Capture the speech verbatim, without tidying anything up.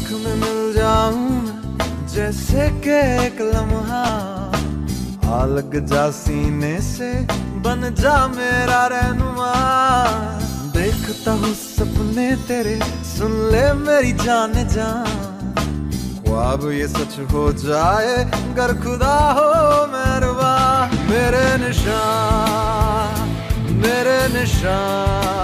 आँख में मिल जाऊं मैं जैसे के एक लम्हा, आ लग जा सीने से बन जा मेरा रहनुमा। देखता हूँ सपने तेरे, सुन ले मेरी जान जान, ख्वाब ये सच हो जाए गर खुदा हो मेहरबान। मेरे निशान मेरे निशान